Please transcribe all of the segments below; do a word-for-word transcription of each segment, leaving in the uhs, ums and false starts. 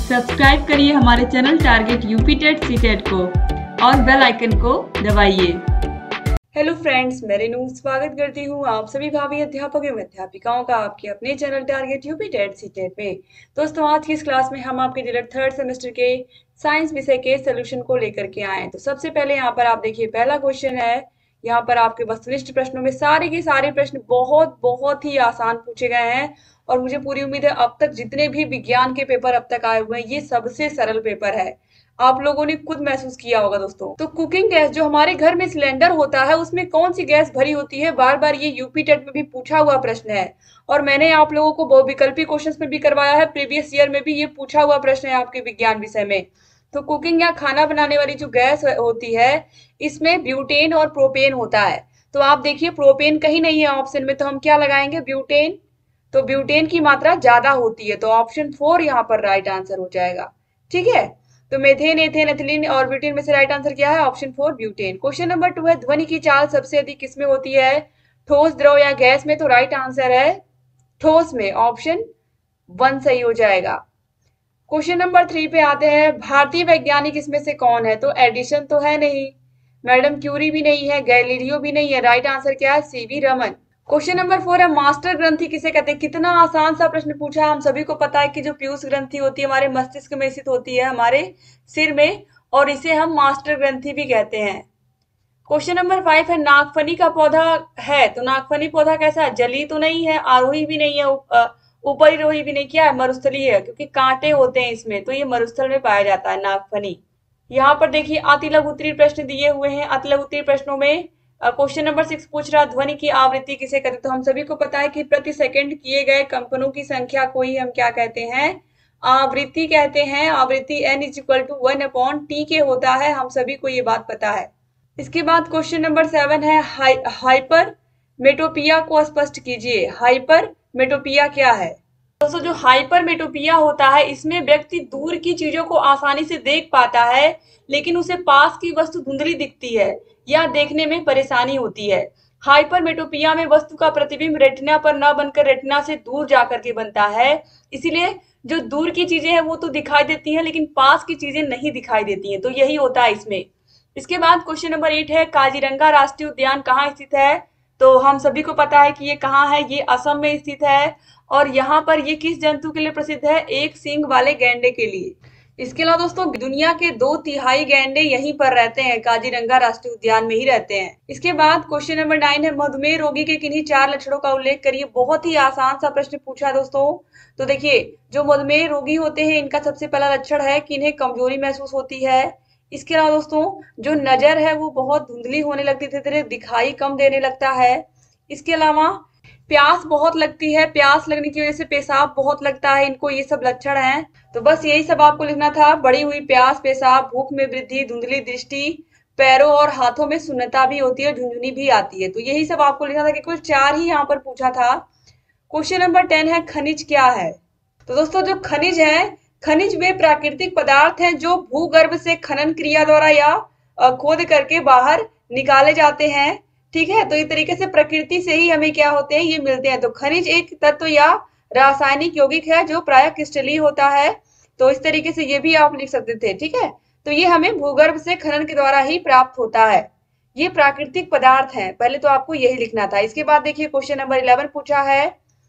Subscribe करिए हमारे channel target UP TET C TET को और बेल आइकन को दबाइए। हेलो फ्रेंड्स, मैं रेनू स्वागत करती हूँ आप सभी भावी अध्यापक एवं अध्यापिकाओं का आपके अपने channel target UP TET C TET में। दोस्तों, आज की इस क्लास में हम आपके डिलेट थर्ड सेमेस्टर के साइंस विषय के सोल्यूशन को लेकर के आए हैं। तो सबसे पहले यहाँ पर आप देखिए, पहला क्वेश्चन है। यहाँ पर आपके वस्तुनिष्ठ प्रश्नों में सारे के सारे प्रश्न बहुत बहुत ही आसान पूछे गए हैं और मुझे पूरी उम्मीद है अब तक जितने भी विज्ञान के पेपर अब तक आए हुए हैं ये सबसे सरल पेपर है। आप लोगों ने खुद महसूस किया होगा दोस्तों। तो कुकिंग गैस जो हमारे घर में सिलेंडर होता है उसमें कौन सी गैस भरी होती है, बार बार ये यूपी टेट में भी पूछा हुआ प्रश्न है और मैंने आप लोगों को बहुविकल्पी क्वेश्चंस में भी करवाया है। प्रीवियस ईयर में भी ये पूछा हुआ प्रश्न है आपके विज्ञान विषय में। तो कुकिंग या खाना बनाने वाली जो गैस होती है इसमें ब्यूटेन और प्रोपेन होता है। तो आप देखिए, प्रोपेन कहीं नहीं है ऑप्शन में, तो हम क्या लगाएंगे, ब्यूटेन। तो ब्यूटेन की मात्रा ज्यादा होती है, तो ऑप्शन फोर यहाँ पर राइट आंसर हो जाएगा। ठीक है, तो मेथेन, एथेन, एथिलीन और ब्यूटेन में से राइट आंसर क्या है, option four butane. Question number two है, ध्वनि की चाल सबसे अधिक किसमें होती है, ठोस, द्रव या गैस में। तो राइट आंसर है ठोस में, ऑप्शन वन सही हो जाएगा। क्वेश्चन नंबर थ्री पे आते हैं, भारतीय वैज्ञानिक इसमें से कौन है। तो एडिशन तो है नहीं, मैडम क्यूरी भी नहीं है, गैलीलियो भी नहीं है। राइट आंसर क्या है, CV Raman. Question number four है, मास्टर ग्रंथि किसे कहते हैं। कितना आसान सा प्रश्न पूछा। हम सभी को पता है कि जो पीयूष ग्रंथि होती है हमारे मस्तिष्क में स्थित होती है, हमारे सिर में, और इसे हम मास्टर ग्रंथि भी कहते हैं। क्वेश्चन नंबर फाइव है, नागफनी का पौधा है। तो नागफनी पौधा कैसा है, जली तो नहीं है, आरोही भी नहीं है, ऊपरीरोही भी नहीं, क्या है, मरुस्थली है, क्योंकि कांटे होते हैं इसमें, तो ये मरुस्थल में पाया जाता है नागफनी। यहाँ पर देखिए अति लघु उत्तरीय प्रश्न दिए हुए हैं। अति लघु उत्तरीय प्रश्नों में क्वेश्चन नंबर सिक्स पूछ रहा, ध्वनि की आवृत्ति किसे कहते हैं। तो हम सभी को पता है कि प्रति सेकंड किए गए कंपनों की संख्या को ही हम क्या कहते हैं, आवृत्ति कहते हैं। आवृत्ति N is equal to one upon T के होता है, हम सभी को ये बात पता है। इसके बाद क्वेश्चन नंबर सेवन है, हाइ, हाइपर मेटोपिया को स्पष्ट कीजिए। हाइपर मेटोपिया क्या है। दोस्तों, जो हाइपर मेटोपिया होता है इसमें व्यक्ति दूर की चीजों को आसानी से देख पाता है लेकिन उसे पास की वस्तु धुंधली दिखती है या देखने में परेशानी होती है। हाइपर मेटोपिया में वस्तु का प्रतिबिंब रेटिना पर न बनकर रेटिना से दूर जाकर के बनता है, इसीलिए जो दूर की चीजें हैं वो तो दिखाई देती हैं लेकिन पास की चीजें नहीं दिखाई देती हैं। तो यही होता है इसमें। इसके बाद क्वेश्चन नंबर एट है, काजीरंगा राष्ट्रीय उद्यान कहाँ स्थित है। तो हम सभी को पता है कि ये कहाँ है, ये असम में स्थित है और यहाँ पर ये किस जंतु के लिए प्रसिद्ध है, एक सींग वाले गैंडे के लिए। इसके अलावा दोस्तों, दुनिया के दो तिहाई गैंडे यहीं पर रहते हैं, काजीरंगा राष्ट्रीय उद्यान में ही रहते हैं। इसके बाद क्वेश्चन नंबर नाइन है, मधुमेह रोगी के किन्हीं चार लक्षणों का उल्लेख करिए। बहुत ही आसान सा प्रश्न पूछा दोस्तों। तो देखिए, जो मधुमेह रोगी होते हैं इनका सबसे पहला लक्षण है कि इन्हें कमजोरी महसूस होती है। इसके अलावा दोस्तों, जो नजर है वो बहुत धुंधली होने लगती है, धीरे दिखाई कम देने लगता है। इसके अलावा प्यास बहुत लगती है, प्यास लगने की वजह से पेशाब बहुत लगता है, इनको ये सब लक्षण हैं। तो बस यही सब आपको लिखना था, बढ़ी हुई प्यास, पेशाब, भूख में वृद्धि, धुंधली दृष्टि, पैरों और हाथों में सुन्नता भी होती है, झुंझुनी भी आती है। तो यही सब आपको लिखना था कि कुल चार ही यहाँ पर पूछा था। क्वेश्चन नंबर टेन है, खनिज क्या है। तो दोस्तों, जो खनिज है, खनिज वे प्राकृतिक पदार्थ हैं जो भूगर्भ से खनन क्रिया द्वारा या खोद करके बाहर निकाले जाते हैं। ठीक है, तो इस तरीके से प्रकृति से ही हमें क्या होते हैं, ये मिलते हैं। तो खनिज एक तत्व या रासायनिक यौगिक है जो प्रायः क्रिस्टलीय होता है। तो इस तरीके से ये भी आप लिख सकते थे। ठीक है, तो ये हमें भूगर्भ से खनन के द्वारा ही प्राप्त होता है, ये प्राकृतिक पदार्थ है। पहले तो आपको यही लिखना था। इसके बाद देखिए क्वेश्चन नंबर इलेवन पूछा है,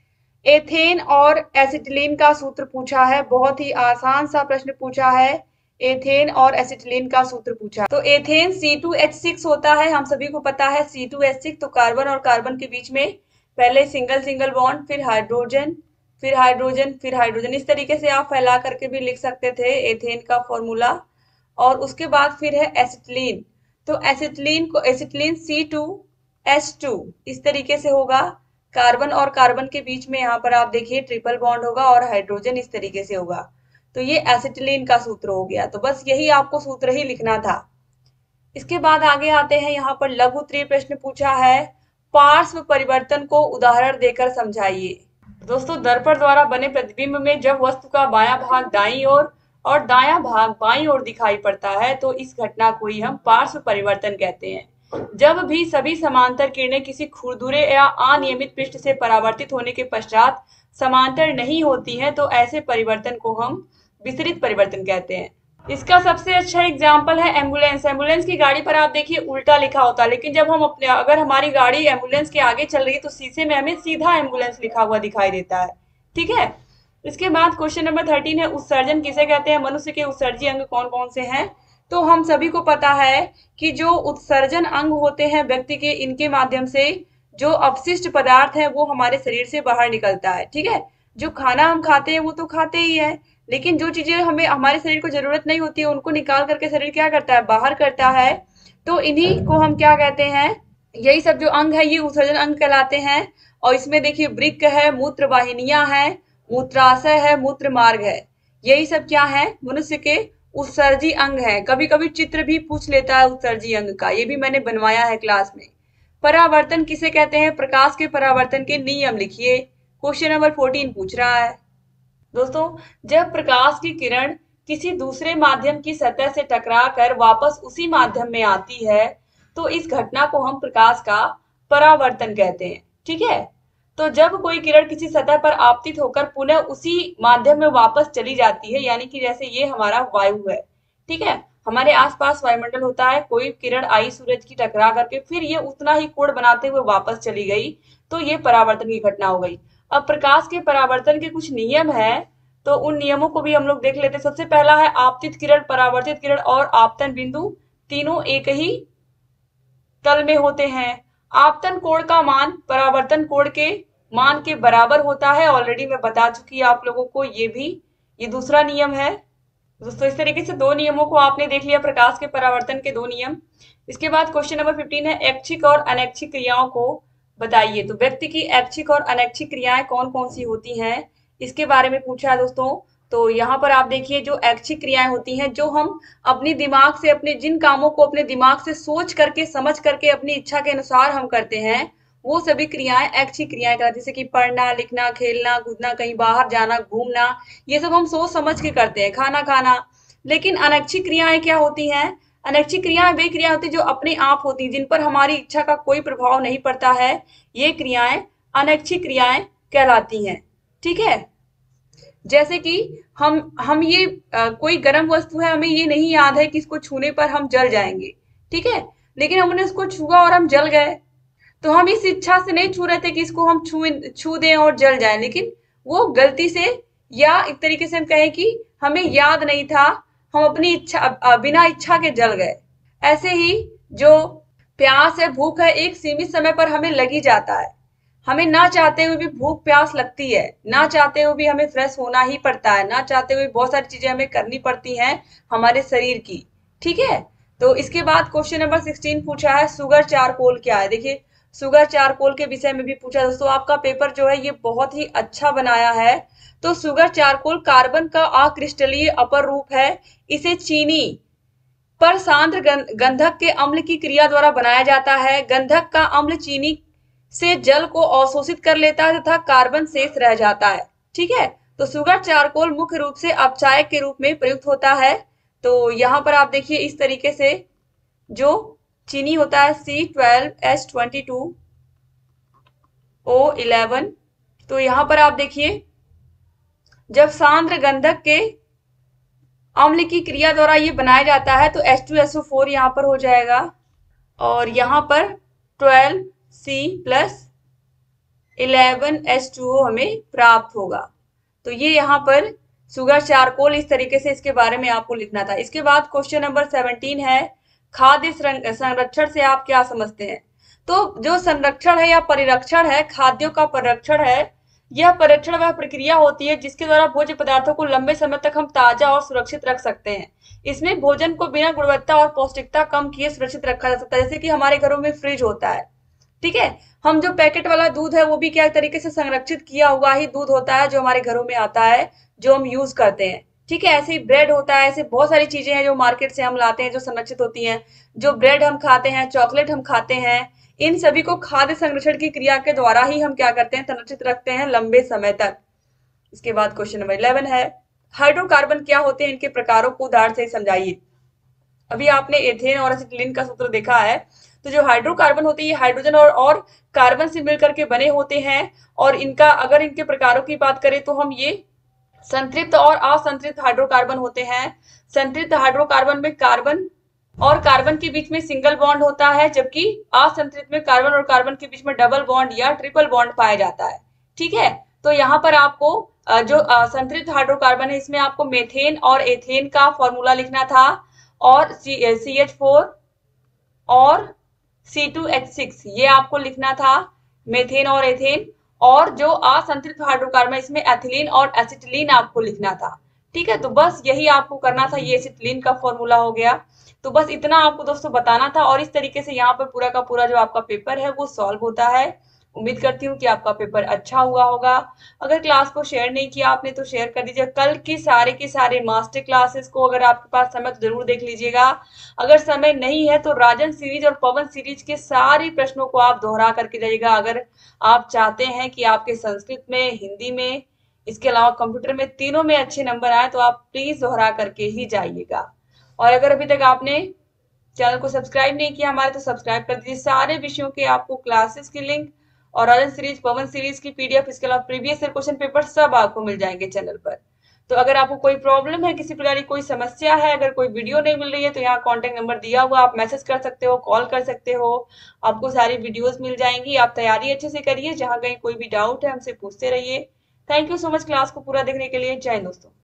एथेन और एसिटिलीन का सूत्र पूछा है। बहुत ही आसान सा प्रश्न पूछा है, एथेन और एसिटिलीन का सूत्र पूछा। तो ethane C two H six होता है, हम सभी को पता है सी टू एच सिक्स। तो कार्बन और कार्बन के बीच में पहले सिंगल सिंगल बॉन्ड, फिर हाइड्रोजन, फिर हाइड्रोजन, फिर हाइड्रोजन। इस तरीके से आप फैला करके भी लिख सकते थे एथेन का फॉर्मूला। और उसके बाद फिर है एसिटिलीन। तो एसिटिलीन को acetylene C two H two इस तरीके से होगा। कार्बन और कार्बन के बीच में यहाँ पर आप देखिए ट्रिपल बॉन्ड होगा और हाइड्रोजन इस तरीके से होगा। तो ये एसिटिलीन का सूत्र हो गया। तो बस यही आपको सूत्र ही लिखना था। इसके बाद आगे आते हैं, यहाँ पर लघु उत्तरीय प्रश्न पूछा है, पार्श्व परिवर्तन को उदाहरण देकर समझाइए। दोस्तों, दर्पण द्वारा बने प्रतिबिंब में जब वस्तु का बायां भाग दाईं ओर और दायां भाग बाईं ओर दिखाई पड़ता है तो इस घटना को ही हम पार्श्व परिवर्तन कहते हैं। जब भी सभी समांतर किरणें किसी खुरदुरे या अनियमित पृष्ठ से परावर्तित होने के पश्चात समांतर नहीं होती हैं तो ऐसे परिवर्तन को हम विसरित परिवर्तन कहते हैं। इसका सबसे अच्छा एग्जाम्पल है एम्बुलेंस। एम्बुलेंस की गाड़ी पर आप देखिए उल्टा लिखा होता है, लेकिन जब हम अपने अगर हमारी गाड़ी एम्बुलेंस के आगे चल रही है तो शीशे में हमें सीधा एम्बुलेंस लिखा हुआ दिखाई देता है। ठीक है, इसके बाद क्वेश्चन नंबर थर्टीन है उत्सर्जन किसे कहते हैं? मनुष्य के उत्सर्जी अंग कौन कौन से हैं? तो हम सभी को पता है कि जो उत्सर्जन अंग होते हैं व्यक्ति के, इनके माध्यम से जो अपशिष्ट पदार्थ है वो हमारे शरीर से बाहर निकलता है। ठीक है, जो खाना हम खाते हैं वो तो खाते ही है, लेकिन जो चीजें हमें हमारे शरीर को जरूरत नहीं होती है उनको निकाल करके शरीर क्या करता है? बाहर करता है। तो इन्हीं को हम क्या कहते हैं? यही सब जो अंग है ये उत्सर्जन अंग कहलाते हैं। और इसमें देखिए वृक्क है, मूत्र वाहिनियां है, मूत्राशय है, मूत्र मार्ग है, यही सब क्या है? मनुष्य के उत्सर्जी अंग है। कभी कभी चित्र भी पूछ लेता है उत्सर्जी अंग का, ये भी मैंने बनवाया है क्लास में। परावर्तन किसे कहते हैं? प्रकाश के परावर्तन के नियम लिखिए, क्वेश्चन नंबर फोर्टीन पूछ रहा है। दोस्तों, जब प्रकाश की किरण किसी दूसरे माध्यम की सतह से टकराकर वापस उसी माध्यम में आती है तो इस घटना को हम प्रकाश का परावर्तन कहते हैं। ठीक है, तो जब कोई किरण किसी सतह पर आपतित होकर पुनः उसी माध्यम में वापस चली जाती है, यानी कि जैसे ये हमारा वायु है, ठीक है, हमारे आसपास वायुमंडल होता है, कोई किरण आई सूरज की टकरा करके फिर ये उतना ही कोण बनाते हुए वापस चली गई, तो ये परावर्तन की घटना हो गई। अब प्रकाश के परावर्तन के कुछ नियम है, तो उन नियमों को भी हम लोग देख लेते हैं। सबसे पहला है आपतित किरण, परावर्तित किरण और आपतन बिंदु तीनों एक ही तल में होते हैं। आपतन कोण का मान परावर्तन कोण के मान के बराबर होता है, ऑलरेडी मैं बता चुकी आप लोगों को, ये भी ये दूसरा नियम है। दोस्तों इस तरीके से दो नियमों को आपने देख लिया, प्रकाश के परावर्तन के दो नियम। इसके बाद क्वेश्चन नंबर फिफ्टीन है ऐच्छिक और अनैच्छिक क्रियाओं को बताइए। तो व्यक्ति की ऐच्छिक और अनैच्छिक क्रियाएं कौन कौन सी होती हैं, इसके बारे में पूछा है दोस्तों। तो यहाँ पर आप देखिए जो ऐच्छिक क्रियाएं होती हैं, जो हम अपने दिमाग से, अपने जिन कामों को अपने दिमाग से सोच करके समझ करके अपनी इच्छा के अनुसार हम करते हैं, वो सभी क्रियाएं ऐच्छिक क्रियाएं कहलाती हैं। जैसे कि पढ़ना, लिखना, खेलना, कूदना, कहीं बाहर जाना, घूमना, ये सब हम सोच समझ के करते हैं, खाना खाना। लेकिन अनैच्छिक क्रियाएं क्या होती हैं? अनैच्छिक क्रियाएं वे क्रिया होती है जो अपने आप होती है, जिन पर हमारी इच्छा का कोई प्रभाव नहीं पड़ता है, ये क्रियाएं अनैच्छिक क्रियाएं कहलाती हैं। ठीक है, जैसे कि हम हम ये आ, कोई गर्म वस्तु है, हमें ये नहीं याद है कि इसको छूने पर हम जल जाएंगे, ठीक है, लेकिन हमने उसको छुआ और हम जल गए। तो हम इस इच्छा से नहीं छू रहे थे कि इसको हम छू छू दें और जल जाए, लेकिन वो गलती से, या एक तरीके से हम कहें कि हमें याद नहीं था, हम अपनी इच्छा बिना इच्छा के जल गए। ऐसे ही जो प्यास है, भूख है, एक सीमित समय पर हमें लगी जाता है, हमें ना चाहते हुए भी भूख प्यास लगती है, ना चाहते हुए भी हमें फ्रेश होना ही पड़ता है, ना चाहते हुए बहुत सारी चीजें हमें करनी पड़ती हैं हमारे शरीर की। ठीक है, तो इसके बाद क्वेश्चन नंबर सिक्सटीन पूछा है सुगर चारकोल क्या है। देखिए सुगर चारकोल के विषय में भी पूछा दोस्तों, आपका पेपर जो है ये बहुत ही अच्छा बनाया है। तो सुगर चारकोल कार्बन का अक्रिस्टलीय अपर रूप है, इसे चीनी पर सांद्र गंधक के अम्ल की क्रिया द्वारा बनाया जाता है। गंधक का अम्ल चीनी से जल को अवशोषित कर लेता है तथा कार्बन शेष रह जाता है। ठीक है, तो सुगर चारकोल मुख्य रूप से अपचायक के रूप में प्रयुक्त होता है। तो यहाँ पर आप देखिए इस तरीके से जो चीनी होता है C twelve H twenty two O eleven, तो यहाँ पर आप देखिए जब सांद्र गंधक के अम्ल की क्रिया द्वारा ये बनाया जाता है तो H two S O four यहाँ पर हो जाएगा और यहाँ पर twelve C plus eleven H two O हमें प्राप्त होगा। तो ये यहाँ पर सुगर चारकोल, इस तरीके से इसके बारे में आपको लिखना था। इसके बाद क्वेश्चन नंबर सेवनटीन है खाद्य संरक्षण से आप क्या समझते हैं। तो जो संरक्षण है या परिरक्षण है, खाद्यों का परिरक्षण है, यह परिरक्षण वह प्रक्रिया होती है जिसके द्वारा भोज्य पदार्थों को लंबे समय तक हम ताजा और सुरक्षित रख सकते हैं। इसमें भोजन को बिना गुणवत्ता और पौष्टिकता कम किए सुरक्षित रखा जा सकता है। जैसे कि हमारे घरों में फ्रिज होता है, ठीक है, हम जो पैकेट वाला दूध है वो भी क्या तरीके से संरक्षित किया हुआ ही दूध होता है जो हमारे घरों में आता है, जो हम यूज करते हैं। ठीक है, ऐसे ही ब्रेड होता है, ऐसे बहुत सारी चीजें हैं जो मार्केट से हम लाते हैं जो संरक्षित होती हैं। जो ब्रेड हम खाते हैं, चॉकलेट हम खाते हैं, इन सभी को खाद्य संरक्षण की क्रिया के द्वारा ही हम क्या करते हैं, संरक्षित रखते हैं लंबे समय तक। इसके बाद क्वेश्चन नंबर इलेवन है हाइड्रोकार्बन क्या होते हैं, इनके प्रकारों को उदाहरण से समझाइए। अभी आपने एथेन और एसिटिलीन का सूत्र देखा है। तो जो हाइड्रोकार्बन होते हैं ये हाइड्रोजन और, और कार्बन से मिलकर के बने होते हैं और इनका अगर इनके प्रकारों की बात करें तो हम ये संतृप्त और असंतृप्त हाइड्रोकार्बन होते हैं। संतृप्त हाइड्रोकार्बन में कार्बन और कार्बन के बीच में सिंगल बॉन्ड होता है, जबकि असंतृप्त में कार्बन और कार्बन के बीच में डबल बॉन्ड या ट्रिपल बॉन्ड पाया जाता है। ठीक है, तो यहाँ पर आपको जो संतृप्त हाइड्रोकार्बन है इसमें आपको मेथेन और एथेन का फॉर्मूला लिखना था, और सी एच फोर और सी टू एच सिक्स ये आपको लिखना था, मेथेन और एथेन। और जो असंतृप्त हाइड्रोकार्बन है इसमें एथिलीन और एसिटिलीन आपको लिखना था। ठीक है, तो बस यही आपको करना था, ये एसिटिलीन का फॉर्मूला हो गया। तो बस इतना आपको दोस्तों बताना था, और इस तरीके से यहाँ पर पूरा का पूरा जो आपका पेपर है वो सॉल्व होता है। उम्मीद करती हूँ कि आपका पेपर अच्छा हुआ होगा। अगर क्लास को शेयर नहीं किया आपने तो शेयर कर दीजिए। कल की सारे के सारे मास्टर क्लासेस को अगर आपके पास समय तो जरूर देख लीजिएगा। अगर समय नहीं है तो राजन सीरीज और पवन सीरीज के सारे प्रश्नों को आप दोहरा करके जाइएगा। अगर आप चाहते हैं कि आपके संस्कृत में, हिंदी में, इसके अलावा कंप्यूटर में, तीनों में अच्छे नंबर आए तो आप प्लीज दोहरा करके ही जाइएगा। और अगर अभी तक आपने चैनल को सब्सक्राइब नहीं किया हमारे तो सब्सक्राइब कर दीजिए। सारे विषयों के आपको क्लासेस की लिंक और राजन सीरीज, पवन सीरीज की पीडीएफ, इसके अलावा प्रीवियस ईयर क्वेश्चन पेपर सब आपको मिल जाएंगे चैनल पर। तो अगर आपको कोई प्रॉब्लम है, किसी प्रकार की कोई समस्या है, अगर कोई वीडियो नहीं मिल रही है तो यहाँ कॉन्टेक्ट नंबर दिया हुआ, आप मैसेज कर सकते हो, कॉल कर सकते हो, आपको सारी वीडियोस मिल जाएंगी। आप तैयारी अच्छे से करिए, जहाँ कहीं कोई भी डाउट है हमसे पूछते रहिए। Thank you so much class को पूरा देखने के लिए। जय हिंद दोस्तों।